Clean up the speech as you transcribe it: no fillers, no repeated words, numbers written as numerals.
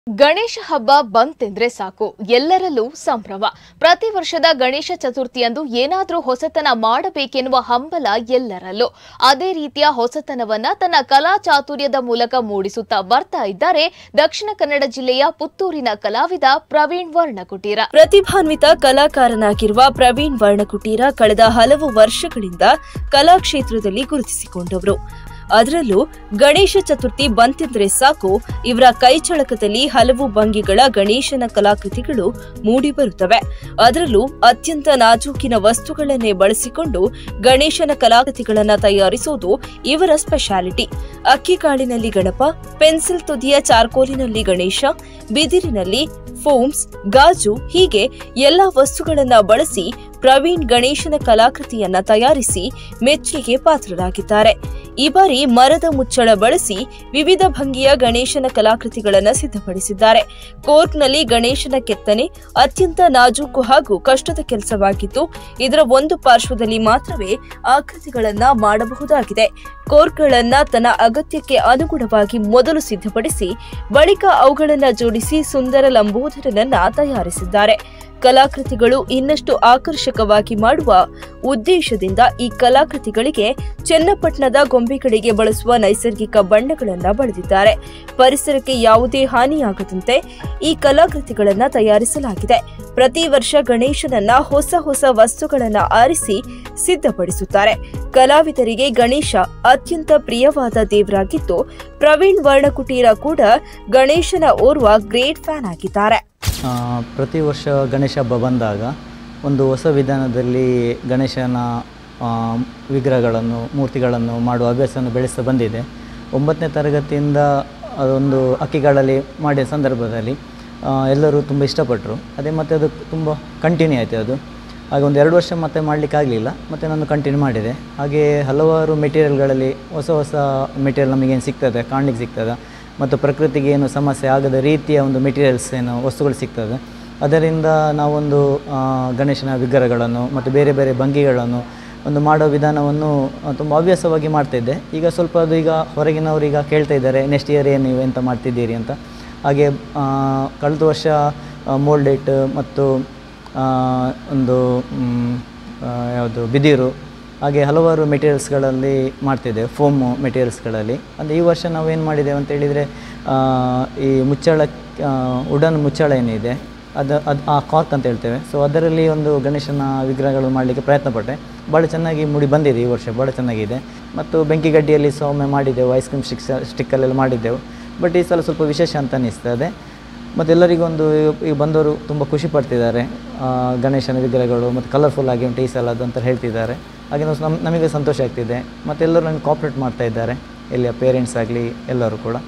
ಗಣೇಶ ಹಬ್ಬ ಬಂತೆಂದ್ರೆ ಸಾಕು ಎಲ್ಲರಲ್ಲೂ ಸಂಭ್ರಮ. ಪ್ರತಿ ವರ್ಷದ ಗಣೇಶ ಚತುರ್ಥಿಯಂದು ಏನಾದರೂ ಹೊಸತನ ಮಾಡಬೇಕೆನ್ನುವ ಹಂಬಲ ಎಲ್ಲರಲ್ಲೂ. ಅದೇ ರೀತಿಯ ಹೊಸತನವನ್ನ ತನ್ನ ಕಲಾ ಚಾತುರ್ಯದ ಮೂಲಕ ಮೂಡಿಸುತ್ತಾ ಬರ್ತಾ ಇದ್ದಾರೆ ದಕ್ಷಿಣ ಕನ್ನಡ ಜಿಲ್ಲೆಯ ಪುತ್ತೂರಿನ ಕಲಾವಿದ ಪ್ರವೀಣ್ ವರ್ಣಕುಟೀರ. ಪ್ರತಿಭಾನ್ವಿತ ಕಲಾಕಾರನಾಗಿರುವ ಪ್ರವೀಣ್ ವರ್ಣಕುಟೀರ ಕಳೆದ ಹಲವು ವರ್ಷಗಳಿಂದ ಕಲಾ ಕ್ಷೇತ್ರದಲ್ಲಿ ಗುರುತಿಸಿಕೊಂಡವರು. ಅದರಲ್ಲೂ ಗಣೇಶ ಚತುರ್ಥಿ ಬಂತೆಂದ್ರೆ ಸಾಕು ಇವರ ಕೈಚಳಕದಲ್ಲಿ ಹಲವು ಭಂಗಿಗಳ ಗಣೇಶನ ಕಲಾಕೃತಿಗಳು ಮೂಡಿಬರುತ್ತವೆ. ಅದರಲ್ಲೂ ಅತ್ಯಂತ ನಾಜೂಕಿನ ವಸ್ತುಗಳನ್ನೇ ಬಳಸಿಕೊಂಡು ಗಣೇಶನ ಕಲಾಕೃತಿಗಳನ್ನು ತಯಾರಿಸುವುದು ಇವರ ಸ್ಪೆಷಾಲಿಟಿ. ಅಕ್ಕಿಕಾಳಿನಲ್ಲಿ ಗಣಪ, ಪೆನ್ಸಿಲ್ ತುದಿಯ ಚಾರ್ಕೋಲಿನಲ್ಲಿ ಗಣೇಶ, ಬಿದಿರಿನಲ್ಲಿ ಫೋಮ್ಸ್, ಗಾಜು ಹೀಗೆ ಎಲ್ಲ ವಸ್ತುಗಳನ್ನ ಬಳಸಿ ಪ್ರವೀಣ್ ಗಣೇಶನ ಕಲಾಕೃತಿಯನ್ನ ತಯಾರಿಸಿ ಮೆಚ್ಚುಗೆಗೆ ಪಾತ್ರರಾಗಿದ್ದಾರೆ. ಈ ಬಾರಿ ಮರದ ಮುಚ್ಚಳ ಬಳಸಿ ವಿವಿಧ ಭಂಗಿಯ ಗಣೇಶನ ಕಲಾಕೃತಿಗಳನ್ನು ಸಿದ್ಧಪಡಿಸಿದ್ದಾರೆ. ಕೋರ್ಕ್ನಲ್ಲಿ ಗಣೇಶನ ಕೆತ್ತನೆ ಅತ್ಯಂತ ನಾಜೂಕು ಹಾಗೂ ಕಷ್ಟದ ಕೆಲಸವಾಗಿದ್ದು, ಇದರ ಒಂದು ಪಾರ್ಶ್ವದಲ್ಲಿ ಮಾತ್ರವೇ ಆಕೃತಿಗಳನ್ನ ಮಾಡಬಹುದಾಗಿದೆ. ಕೋರ್ಕ್ಗಳನ್ನ ತನ್ನ ಅಗತ್ಯಕ್ಕೆ ಅನುಗುಣವಾಗಿ ಮೊದಲು ಸಿದ್ಧಪಡಿಸಿ ಬಳಿಕ ಅವುಗಳನ್ನ ಜೋಡಿಸಿ ಸುಂದರ ಲಂಬೋದರನನ್ನ ತಯಾರಿಸಿದ್ದಾರೆ. ಕಲಾಕೃತಿಗಳು ಇನ್ನಷ್ಟು ಆಕರ್ಷಕವಾಗಿ ಮಾಡುವ ಉದ್ದೇಶದಿಂದ ಈ ಕಲಾಕೃತಿಗಳಿಗೆ ಚನ್ನಪಟ್ಟಣದ ಗೊಂಬೆಗಳಿಗೆ ಬಳಸುವ ನೈಸರ್ಗಿಕ ಬಣ್ಣಗಳನ್ನು ಬಳದಿದ್ದಾರೆ. ಪರಿಸರಕ್ಕೆ ಯಾವುದೇ ಹಾನಿಯಾಗದಂತೆ ಈ ಕಲಾಕೃತಿಗಳನ್ನು ತಯಾರಿಸಲಾಗಿದೆ. ಪ್ರತಿ ವರ್ಷ ಗಣೇಶನನ್ನ ಹೊಸ ಹೊಸ ವಸ್ತುಗಳನ್ನು ಆರಿಸಿ ಸಿದ್ಧಪಡಿಸುತ್ತಾರೆ. ಕಲಾವಿದರಿಗೆ ಗಣೇಶ ಅತ್ಯಂತ ಪ್ರಿಯವಾದ ದೇವರಾಗಿದ್ದು, ಪ್ರವೀಣ್ ವರ್ಣಕುಟೀರ ಕೂಡ ಗಣೇಶನ ಓರ್ವ ಗ್ರೇಟ್ ಫ್ಯಾನ್ ಆಗಿದ್ದಾರೆ. ಪ್ರತಿ ವರ್ಷ ಗಣೇಶ ಹಬ್ಬ ಬಂದಾಗ ಒಂದು ಹೊಸ ವಿಧಾನದಲ್ಲಿ ಗಣೇಶನ ವಿಗ್ರಹಗಳನ್ನು ಮೂರ್ತಿಗಳನ್ನು ಮಾಡುವ ಹವ್ಯಾಸವನ್ನು ಬೆಳೆಸ್ತಾ ಬಂದಿದೆ. 9ನೇ ತರಗತಿಯಿಂದ ಅದೊಂದು ಅಕ್ಕಿಗಳಲ್ಲಿ ಮಾಡಿದ ಸಂದರ್ಭದಲ್ಲಿ ಎಲ್ಲರೂ ತುಂಬ ಇಷ್ಟಪಟ್ಟರು. ಅದೇ ಮತ್ತು ಅದು ತುಂಬ ಕಂಟಿನ್ಯೂ ಆಯಿತು. ಅದು ಹಾಗೆ ಒಂದು 2 ವರ್ಷ ಮತ್ತೆ ಮಾಡಲಿಕ್ಕಾಗಲಿಲ್ಲ, ಮತ್ತು ನಾನು ಕಂಟಿನ್ಯೂ ಮಾಡಿದೆ. ಹಾಗೆ ಹಲವಾರು ಮೆಟೀರಿಯಲ್ಗಳಲ್ಲಿ ಹೊಸ ಹೊಸ ಮೆಟೀರಿಯಲ್ ನಮಗೇನು ಸಿಗ್ತದೆ, ಕಾಣಲಿಕ್ಕೆ ಸಿಗ್ತದೆ, ಮತ್ತು ಪ್ರಕೃತಿಗೆ ಏನು ಸಮಸ್ಯೆ ಆಗದ ರೀತಿಯ ಒಂದು ಮೆಟೀರಿಯಲ್ಸ್ ಏನು ವಸ್ತುಗಳು ಸಿಗ್ತದೆ. ಅದರಿಂದ ನಾವೊಂದು ಗಣೇಶನ ವಿಗ್ರಹಗಳನ್ನು ಮತ್ತು ಬೇರೆ ಬೇರೆ ಭಂಗಿಗಳನ್ನು ಒಂದು ಮಾಡೋ ವಿಧಾನವನ್ನು ತುಂಬ ಹವ್ಯಾಸವಾಗಿ ಮಾಡ್ತಾಯಿದ್ದೆ. ಈಗ ಸ್ವಲ್ಪ ಅದು ಈಗ ಹೊರಗಿನವರು ಈಗ ಕೇಳ್ತಾ ಇದ್ದಾರೆ, ನೆಕ್ಸ್ಟ್ ಇಯರ್ ಏನು ನೀವು ಎಂತ ಮಾಡ್ತಿದ್ದೀರಿ ಅಂತ. ಹಾಗೆ ಕಳೆದ ವರ್ಷ ಮೋಲ್ಡೇಟ್ ಮತ್ತು ಒಂದು ಯಾವುದು ಬಿದಿರು ಹಾಗೆ ಹಲವಾರು ಮೆಟೀರಿಯಲ್ಸ್ಗಳಲ್ಲಿ ಮಾಡ್ತಿದ್ದೇವೆ, ಫೋಮ್ ಮೆಟೀರಿಯಲ್ಸ್ಗಳಲ್ಲಿ. ಅಂದರೆ ಈ ವರ್ಷ ನಾವೇನು ಮಾಡಿದ್ದೇವೆ ಅಂತ ಹೇಳಿದರೆ, ಈ ಮುಚ್ಚಳ ವುಡನ್ ಮುಚ್ಚಳ ಏನಿದೆ ಅದು ಆ ಕಾರ್ಕ್ ಅಂತ ಹೇಳ್ತೇವೆ. ಸೊ ಅದರಲ್ಲಿ ಒಂದು ಗಣೇಶನ ವಿಗ್ರಹಗಳು ಮಾಡಲಿಕ್ಕೆ ಪ್ರಯತ್ನ ಪಟ್ಟೆ. ಭಾಳ ಚೆನ್ನಾಗಿ ಮೂಡಿ ಬಂದಿದೆ ಈ ವರ್ಷ, ಭಾಳ ಚೆನ್ನಾಗಿದೆ. ಮತ್ತು ಬೆಂಕಿ ಗಡ್ಡಿಯಲ್ಲಿ ಸೌಮ್ಯ ಮಾಡಿದ್ದೆವು, ಐಸ್ ಕ್ರೀಮ್ ಸ್ಟಿಕ್ಕಲ್ಲೆಲ್ಲ ಮಾಡಿದ್ದೆವು. ಬಟ್ ಈ ಸಲ ಸ್ವಲ್ಪ ವಿಶೇಷ ಅಂತ ಅನ್ನಿಸ್ತದೆ. ಮತ್ತು ಎಲ್ಲರಿಗೂ ಒಂದು ಈಗ ಬಂದವರು ತುಂಬ ಖುಷಿ ಪಡ್ತಿದ್ದಾರೆ. ಗಣೇಶನ ವಿಗ್ರಹಗಳು ಮತ್ತು ಕಲರ್ಫುಲ್ ಆಗಿ ಉಂಟು ಈ ಸಲ ಅದು ಅಂತ ಹೇಳ್ತಿದ್ದಾರೆ. ಹಾಗೆ ನಮಗೆ ಸಂತೋಷ ಆಗ್ತಿದೆ. ಮತ್ತು ಎಲ್ಲರೂ ನನಗೆ ಕೋಆಪ್ರೇಟ್ ಮಾಡ್ತಾ ಇದ್ದಾರೆ, ಇಲ್ಲಿಯ ಪೇರೆಂಟ್ಸ್ ಆಗಲಿ ಎಲ್ಲರೂ ಕೂಡ.